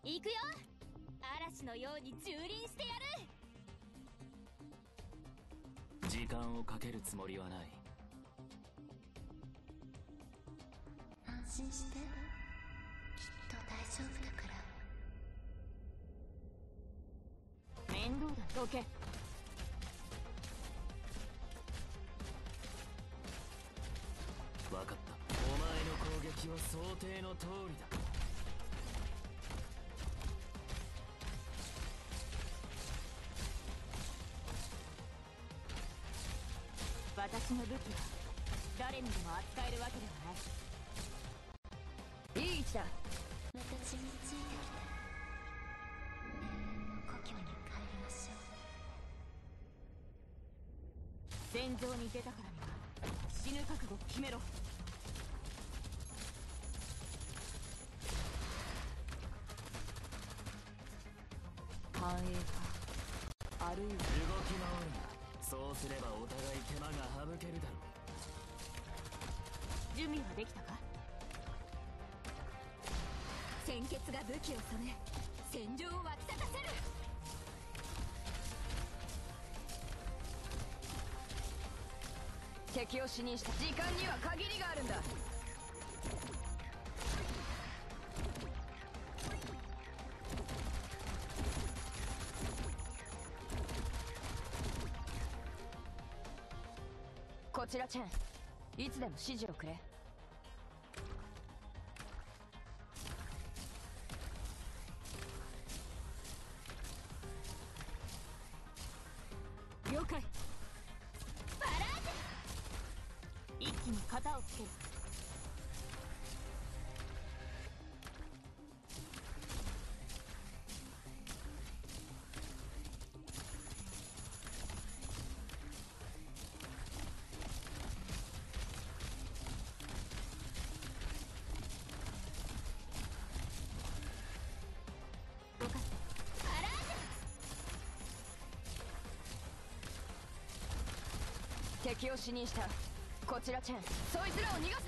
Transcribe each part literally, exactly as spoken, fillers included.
行くよ。嵐のように蹂躙してやる。 時間をかけるつもりはない。 安心して、きっと大丈夫だから。 面倒だ。どけ。 分かった。お前の攻撃は想定の通りだ。 私の武器は誰にでも扱えるわけではない。いい位置だ。 私についてきて、永遠の故郷に帰りましょう。 戦場に出たからには死ぬ覚悟を決めろ。繁栄か、あるいは動き回るな。そうすればお互い手間が省けるだろう。 準備はできたか。鮮血が武器を染め、戦場を沸き立たせる。 敵を死にした。時間には限りがあるんだ。こちらチェン、いつでも指示をくれ。 了解。バラージュ。一気に型をつける。 敵を死にした。こちらチェン、そいつらを逃がすな。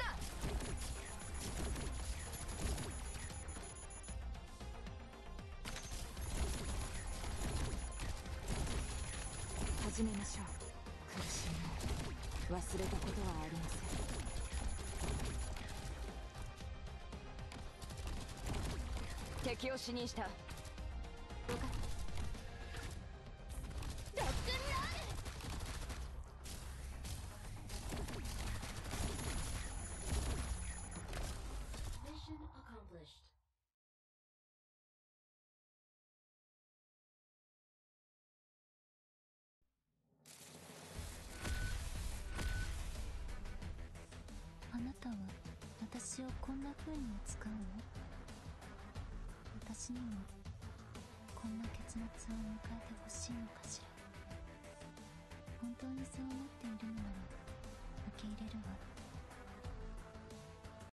始めましょう。苦しみも忘れたことはありません。 敵を死にした。 よかった。ロックンロール。 あなたは私をこんな風に使うの？私にもこんな結末を迎えてほしいのかしら。本当にそう思っているのなら受け入れるわ。